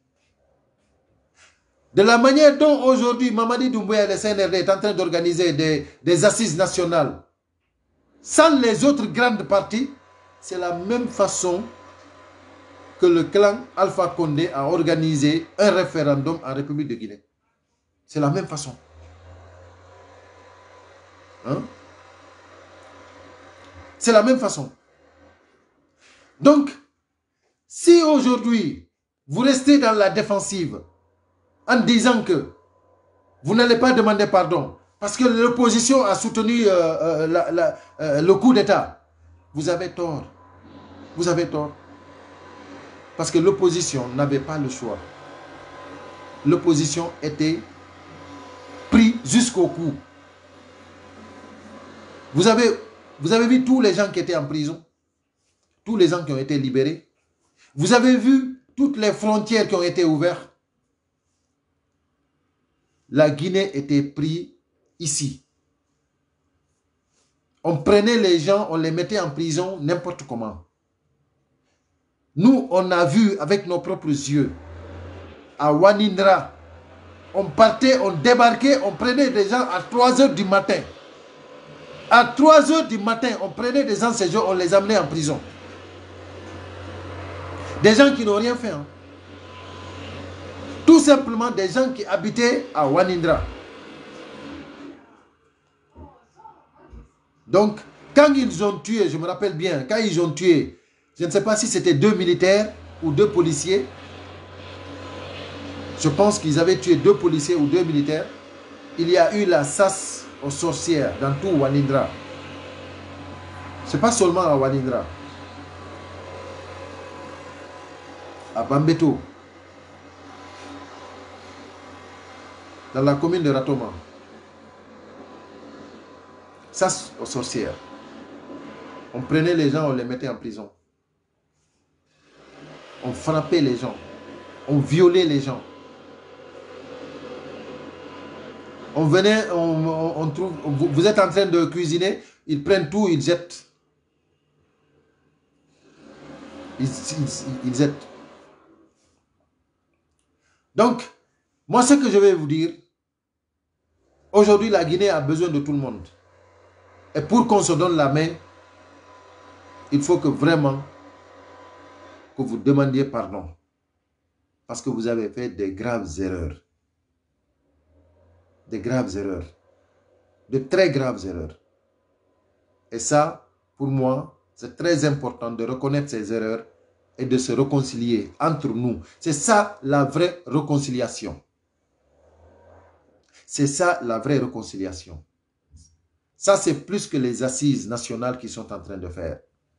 De la manière dont aujourd'hui Mamadi Doumbouya et le C N R D est en train d'organiser des, des assises nationales sans les autres grandes parties, c'est la même façon que le clan Alpha Condé a organisé un référendum en République de Guinée. C'est la même façon. Hein? C'est la même façon. Donc, si aujourd'hui, vous restez dans la défensive en disant que vous n'allez pas demander pardon parce que l'opposition a soutenu euh, euh, la, la, euh, le coup d'État, vous avez tort. Vous avez tort. Parce que l'opposition n'avait pas le choix. L'opposition était prise jusqu'au cou. Vous avez, vous avez vu tous les gens qui étaient en prison, tous les gens qui ont été libérés. Vous avez vu toutes les frontières qui ont été ouvertes. La Guinée était prise ici. On prenait les gens, on les mettait en prison n'importe comment. Nous, on a vu avec nos propres yeux, à Wanindra, on partait, on débarquait, on prenait des gens à trois heures du matin. À trois heures du matin, on prenait des gens, ces gens, on les amenait en prison. Des gens qui n'ont rien fait. Hein. Tout simplement des gens qui habitaient à Wanindra. Donc, quand ils ont tué, je me rappelle bien, quand ils ont tué, je ne sais pas si c'était deux militaires ou deux policiers. Je pense qu'ils avaient tué deux policiers ou deux militaires. Il y a eu la chasse aux sorcières dans tout Wanindra. Ce n'est pas seulement à Wanindra. À Bambeto. Dans la commune de Ratoma. Chasse aux sorcières. On prenait les gens, on les mettait en prison. On frappait les gens. On violait les gens. On venait, on, on, on trouve, vous, vous êtes en train de cuisiner, ils prennent tout, ils jettent. Ils, ils, ils jettent. Donc, moi ce que je vais vous dire, aujourd'hui la Guinée a besoin de tout le monde. Et pour qu'on se donne la main, il faut que vraiment que vous demandiez pardon. Parce que vous avez fait des graves erreurs. de graves erreurs. De très graves erreurs. Et ça, pour moi, c'est très important de reconnaître ces erreurs et de se réconcilier entre nous. C'est ça la vraie réconciliation. C'est ça la vraie réconciliation. Ça, c'est plus que les assises nationales qui sont en train de faire.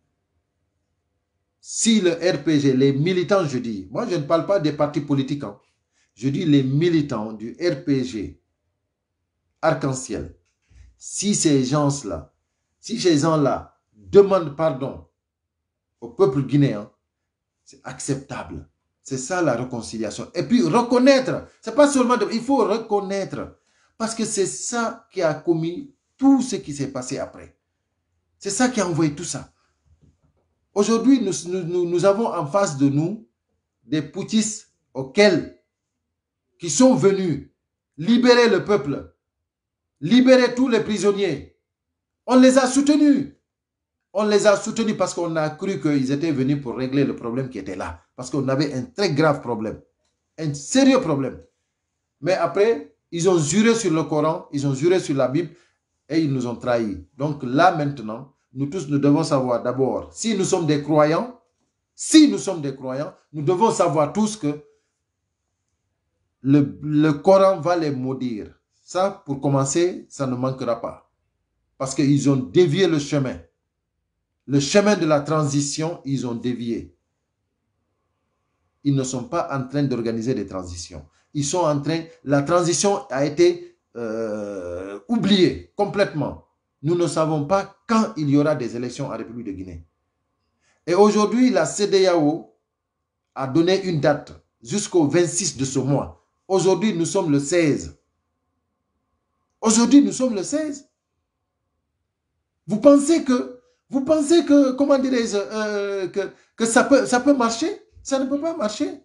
Si le R P G, les militants, je dis, moi je ne parle pas des partis politiques, hein, je dis les militants du R P G, Arc-en-Ciel, si ces gens-là, si ces gens-là demandent pardon au peuple guinéen, c'est acceptable. C'est ça la réconciliation. Et puis reconnaître, c'est pas seulement, de, il faut reconnaître, parce que c'est ça qui a commis tout ce qui s'est passé après. C'est ça qui a envoyé tout ça. Aujourd'hui, nous, nous, nous avons en face de nous des putschistes auxquels, qui sont venus libérer le peuple, libérer tous les prisonniers. On les a soutenus. On les a soutenus parce qu'on a cru qu'ils étaient venus pour régler le problème qui était là. Parce qu'on avait un très grave problème. Un sérieux problème. Mais après, ils ont juré sur le Coran, ils ont juré sur la Bible et ils nous ont trahis. Donc là maintenant, nous tous, nous devons savoir d'abord, si nous sommes des croyants, si nous sommes des croyants, nous devons savoir tous que le, le Coran va les maudire. Ça, pour commencer, ça ne manquera pas. Parce qu'ils ont dévié le chemin. Le chemin de la transition, ils ont dévié. Ils ne sont pas en train d'organiser des transitions. Ils sont en train... La transition a été euh, oubliée complètement. Nous ne savons pas quand il y aura des élections en République de Guinée. Et aujourd'hui, la C E D E A O a donné une date jusqu'au vingt-six de ce mois. Aujourd'hui, nous sommes le seize. Aujourd'hui, nous sommes le seize. Vous pensez que, vous pensez que, comment dirais-je, euh, que, que ça peut, ça peut marcher? Ça ne peut pas marcher.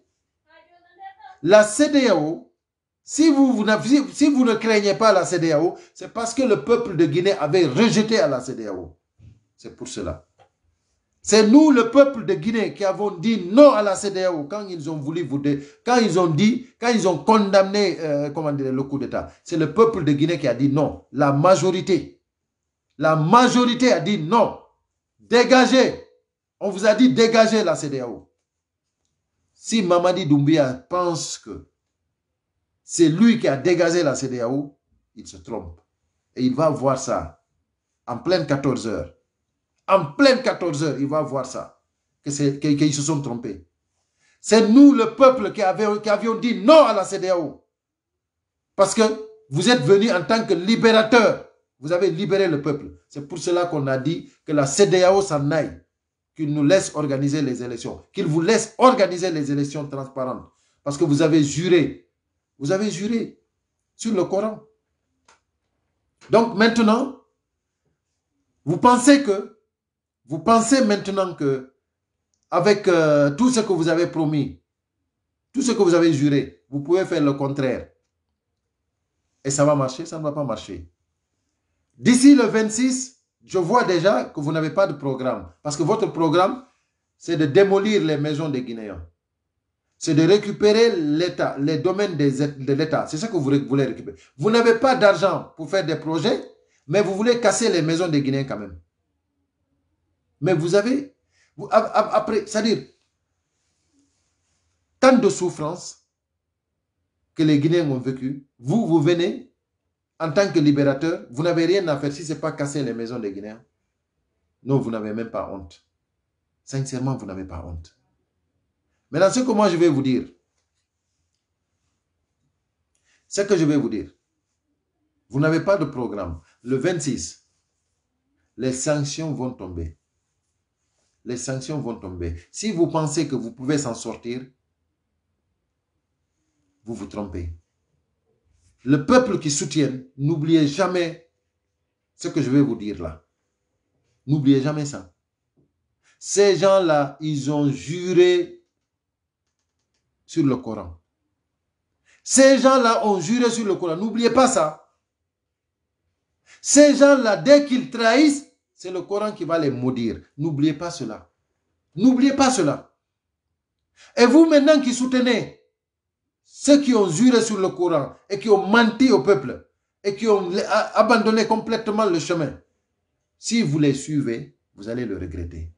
La C E D E A O, si vous, vous, si vous ne craignez pas la C E D E A O, c'est parce que le peuple de Guinée avait rejeté à la C E D E A O. C'est pour cela. C'est nous, le peuple de Guinée, qui avons dit non à la C E D E A O quand ils ont voulu vous dé... quand ils ont dit, quand ils ont condamné, euh, comment dire, le coup d'État. C'est le peuple de Guinée qui a dit non. La majorité. La majorité a dit non. Dégagez. On vous a dit dégagez la C E D E A O. Si Mamadi Doumbia pense que c'est lui qui a dégagé la C E D E A O, il se trompe. Et il va voir ça en pleine quatorze heures. En pleine quatorze heures, il va voir ça. Qu'ils que, que se sont trompés. C'est nous, le peuple, qui, avait, qui avions dit non à la C E D E A O. Parce que vous êtes venus en tant que libérateur. Vous avez libéré le peuple. C'est pour cela qu'on a dit que la C E D E A O s'en aille. Qu'il nous laisse organiser les élections. Qu'il vous laisse organiser les élections transparentes. Parce que vous avez juré. Vous avez juré sur le Coran. Donc maintenant, vous pensez que, vous pensez maintenant que, avec euh, tout ce que vous avez promis, tout ce que vous avez juré, vous pouvez faire le contraire. Et ça va marcher? Ça ne va pas marcher. D'ici le vingt-six, je vois déjà que vous n'avez pas de programme. Parce que votre programme, c'est de démolir les maisons des Guinéens. C'est de récupérer l'État, les domaines des, de l'État. C'est ça que vous voulez récupérer. Vous n'avez pas d'argent pour faire des projets, mais vous voulez casser les maisons des Guinéens quand même. Mais vous avez, vous, après, c'est-à-dire, tant de souffrances que les Guinéens ont vécu, vous, vous venez, en tant que libérateur, vous n'avez rien à faire si ce n'est pas casser les maisons des Guinéens. Non, vous n'avez même pas honte. Sincèrement, vous n'avez pas honte. Maintenant, ce que moi je vais vous dire, ce que je vais vous dire, vous n'avez pas de programme. Le vingt-six, les sanctions vont tomber. Les sanctions vont tomber. Si vous pensez que vous pouvez s'en sortir, vous vous trompez. Le peuple qui soutient, n'oubliez jamais ce que je vais vous dire là. N'oubliez jamais ça. Ces gens-là, ils ont juré sur le Coran. Ces gens-là ont juré sur le Coran. N'oubliez pas ça. Ces gens-là, dès qu'ils trahissent, c'est le Coran qui va les maudire. N'oubliez pas cela. N'oubliez pas cela. Et vous maintenant qui soutenez ceux qui ont juré sur le Coran et qui ont menti au peuple, et qui ont abandonné complètement le chemin. Si vous les suivez, vous allez le regretter.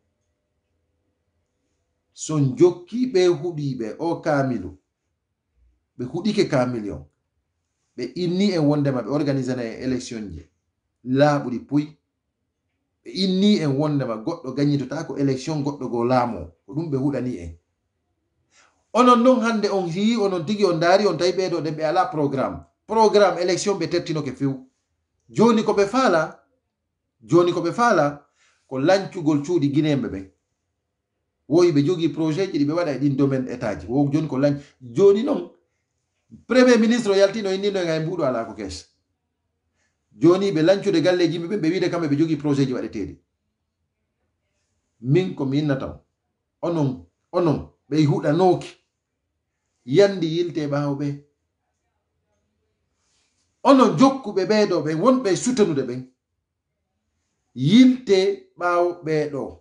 Son joki be hudi be o kamilu. Be hudi ke kamilion. Be inni e wondema be organiser na élection je. La budi puy. Be inni e wondema goddo gagnito ta ko élection goddo go lamo. Ko dum be hudani en. Onon non hande on hi onon tigi on dari on tay be do de be ala programme. Programme élection be tettino ke fiu. Joni ko be fala Joni ko be fala ko lancugol cuudi Guinéembe be woyi be jogi projet ji be wada din domaine état ji wo joni ko lanc joni non premier ministre yaltino indino ngay mbudo ala ko kes joni be lancude galleji be be wiide kambe be jogi projet ji wadetedi min ko min nataw onon onon be huda noki yandi yilte bawbe onon jokkube be do be wonbe sutenude be yilte baw be do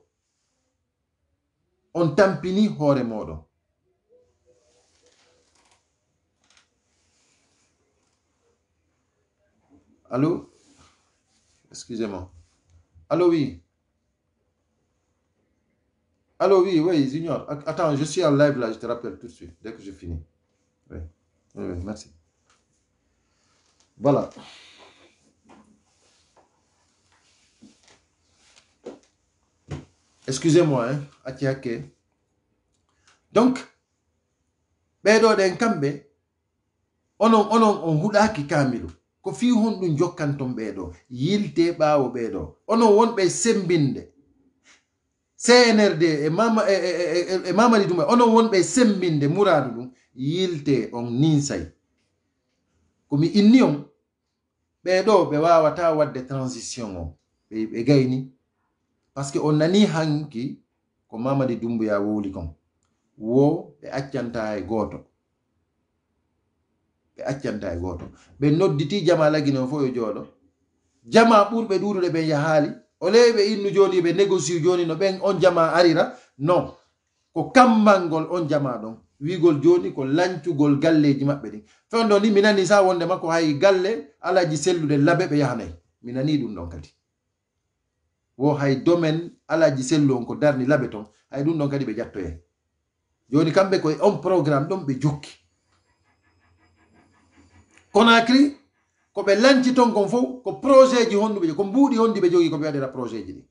on tampini hore modo. Allô? Excusez-moi. Allô, oui. Allô, oui, oui, Junior. Attends, je suis en live là, je te rappelle tout de suite, dès que je finis. Oui, oui, oui, merci. Voilà. Excusez-moi, hein, Atiake. Donc, bedo den kambe, onon onon on hudaki kamilu. Ko fi hondun jokkanton bedo, yilte bawo bedo. Onon wonbe sembinde. C N R D e mama e, e, e, e mama di dum, onon wonbe sembinde muradu dum, yilte on ninsay. Komi inni on bedo be wawata wadde transition on. Be, be gayni. Parce que on nani hanki ko Mamadi Doumbouya woli kon wo be accanta e goto be accanta e goto be nodditi jama lagino fo yo jodo jama burbe durude be yahali o lebe innu joni be négocie joni no ben on jama arira non ko kambangol on jama don wigol joni ko lancugol galleji mabbe din fondo ni minani sa wonde makko hay galle alaji sellude labe be yahanay minani dum don kadi wo hay domaine alaji sello on ko darni labe ton hay dum don kadi be jatto en joni kambe ko on programme don be jokki Conakry ko be lanci ton kon fo ko projet ji hondu be ko mbudi hondi be jogi ko be wadira projet ji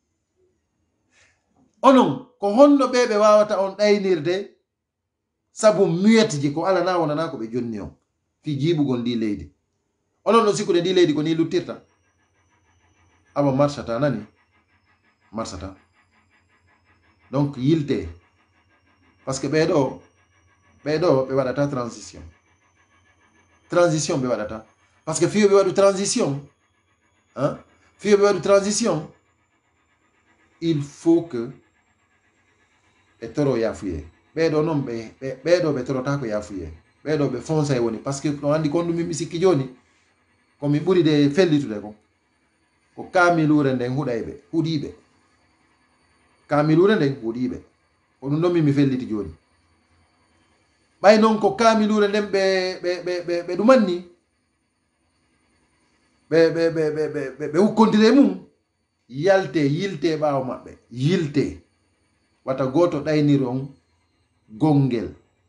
onon ko honno be be wawata on daynirde sabu muette ji ko ala na wona na ko be jonni on fi jibugol ndi leydi onon no sikude ndi leydi ko ni luttirta aba marchata nani marsata donc yilte parce que bedo bedo be wadata transition transition be wadata parce que fiyo be wadu transition hein fiyo be wadu transition il faut que e toro yafuye bedo non be bedo be toro ta ko yafuye bedo be fonsa e woni parce que no andi kondu mi misiki joni ko mi buri de fellitude ko ko kamilure nden hudaybe hudibe kamilure nden hudibe ko dum mi mi felliti joni bay non ko kamilure nden be be be be dumanni be be be be be be ukkondire mum yalte yilte baaw mabbe yilte wata goto dayniron gongel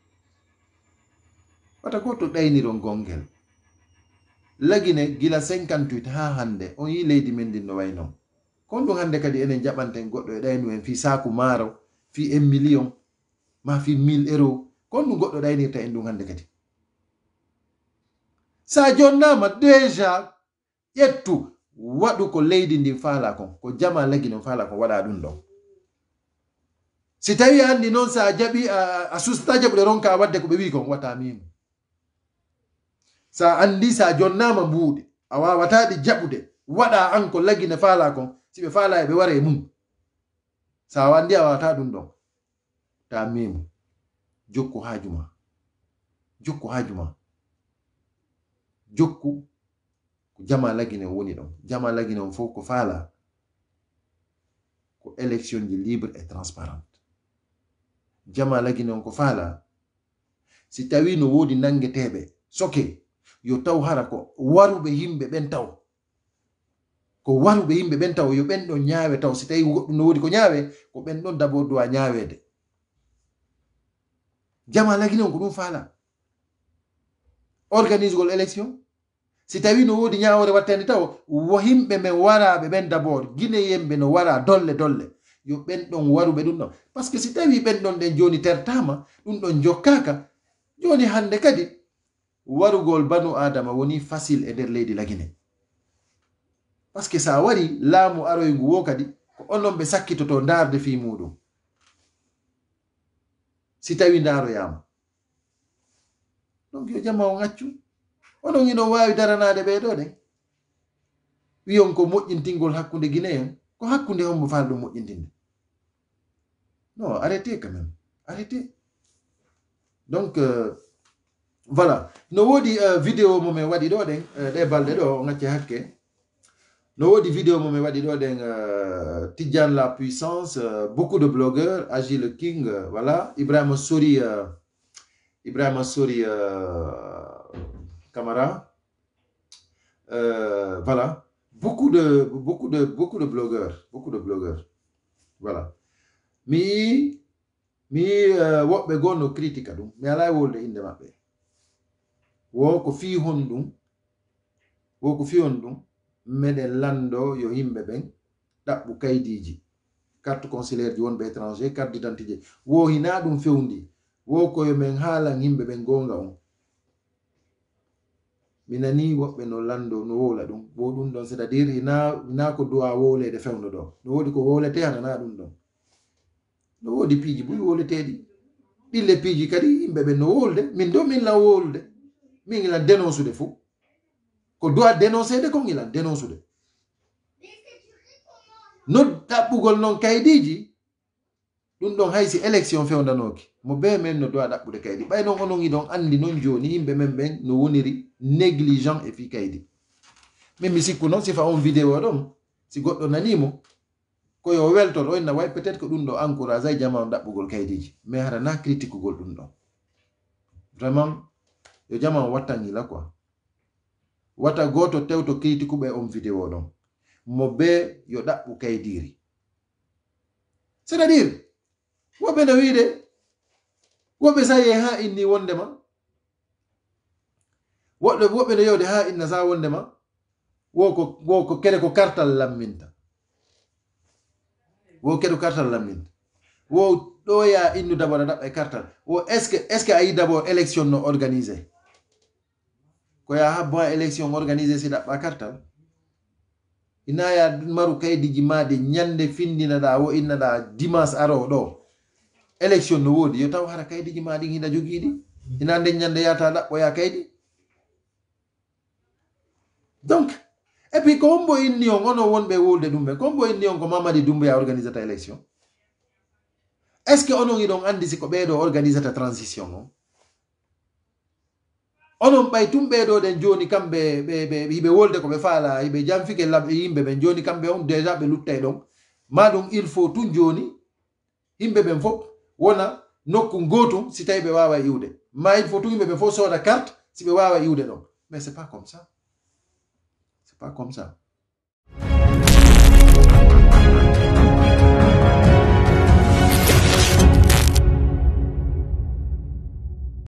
wata goto dayniron gongel lagine gila cinquante-huit ha hande on yi leydi men din no wayno kon dum hande kadi enen jabanten goddo e daynu en fi saku maro fi un million ma fi mille euros kon dum goddo daynirta en dum hande kadi sa jonnama déjà yettu wadu ko leydi din faala kon ko jama lagine faala ko wada dum don si tawi andi non sa jabi a susta jabude ronka wadde ko be wi kon wata min sa andi sa jonnama buude a wawata di jabude wada an ko lagine faala kon sibe faala e be ware mum sa wandi a wawata dum don ta mim jokku hajuma jokku hajuma jokku ko jama lagine woni don jama lagine on fo ko faala ko élection ji libre et transparente jama lagine on ko faala si tawi no wodi nangetebe soke yo taw hara ko waruɓe yimɓe ɓen taw ko waruɓe yimɓe ɓen taw yo ɓen ɗon ñaawe taw si tawi goɗɗum no woodi ko ñaawe ko ɓen ɗon d'abord dowa ñaawede jama lagi non ko ɗum faala organisegol élection si tawi no woodi ñaawore wattande taw wo yimɓe men waraɓe ɓen d'abord guinéyemɓe no wara dolle dolle yo ɓen ɗon waruɓe ɗum ɗon par ce que si tawi ɓen ɗon ɗen joni tertama ɗum ɗon jokkaka joni hande kadi warugol banu adama woni facile e nder leydi lagine par ce que sa wari laamu aroyngu wo kadi ko onon ɓe sakkitoto darde fi muɗum si tawi daroyama donc yo jama o ŋaccu onon ino wawi daranade ɓeɗo ɗen wiyon ko moƴƴintingol hakkude guinéen ko hakkude hombo faal ɗum moƴƴintinde non arrêtez quand même arrêtez donc euh, voilà no woodi uh, vidéo mo min waɗi ɗo ɗen uh, ɗe balɗe ɗo o ŋacce hakke no woodi vidéo mo min waɗi ɗo ɗen uh, Tidjane la puissance uh, beaucoup de blogueurs Agi le King uh, voilà Ibrahima Sori uh, Ibrahima Sori uh, Camara uh, voilà beaucoup de beaucoup de beaucoup de blogueurs beaucoup de blogueurs voilà mi mi uh, woɓɓe goo no critique ɗum mi ala wolde inde maɓɓe wo ko fi hon ɗum wo ko fi hon ɗum meɗen lando yo yimɓe ɓen ɗaɓɓu kaydiji carte consulaire ji wonɓe étranger carte d'identité wo hina ɗum fewndi wo koyo men haalan yimɓe ɓen gonga on mi nani woɓɓe no lando no wowla ɗum wo ɗum ɗon c'est à dire hina hina ko duwa wowlede fewndo ɗo no woodi ko wowlete hanana ɗum ɗon no woodi piiji ɓuri wowleteɗi ɓille piiji kadi yimɓe ɓen no wowlde min do min lan wowlude min ilan dénoncude fou ko doit dénoncede ko ilan dénoncude no ɗaɓɓugol noon kaydiji ɗum ɗon haysi élection fewndanoki mo be men no doit ɗaɓɓude kaydi ɓay noon onon iɗon andi noon joni yimɓe men ɓen no woniri négligent e fi kaydi min mi sikku noon sifa on vidéo ɗon si goɗɗo nanimo koyo weltor o inna way peut être que ɗum ɗo encourage ay jama on ɗaɓɓugol kaydiji mais hara na critique gol ɗum ɗon vraiment yo jama on wattan hila quoi wata goto tewto critique ɓe on vidéo ɗon mo be yo ɗaɓɓu kaydiri c'est à dire woɓɓe no wiide woɓɓe sa yehi ha inni wondema woɓɓe woɓɓe no yewde ha inna sa wondema woko woko kede ko kartal lamminta wo keɗo kartal lamminta wo ɗo ya innu d'abord a ɗaɓɓa e kartal wo est ce que est ce que a yi d'abord élection no organisé ko ya habbo ha élection organisé si ɗaɓɓa kartal ina ya maru kaydiji made ñande findinaɗa wo innaɗa dimanche aro ɗo élection no woodi yo taw hara kaydiji ma ɗin hina jogiiɗi ina nden ñande yata ɗaɓɓoya kaydi donc et puis ko hombo inni on ono wonɓe wolde ɗum ɓe ko hombo inni on ko Mamadi Doumbouya organisata élection est ce que onon iɗon andi si ko ɓeeɗo organisata transition o onon ɓay tum ɓeeɗo ɗen joni kamɓe ɓe hiɓe wolde ko ɓe faala hiɓe jamfike laɓe yimɓe ɓen joni kamɓe on déjà ɓe luttay ɗon ma ɗum il faut tun joni yimɓe ɓen fof wona nokku gotum si tawi ɓe wawa iwde ma il faut tun yimɓe ɓen fof sooda carte si ɓe wawa iwde ɗon mais c'est pas comme ça c'est pas comme ça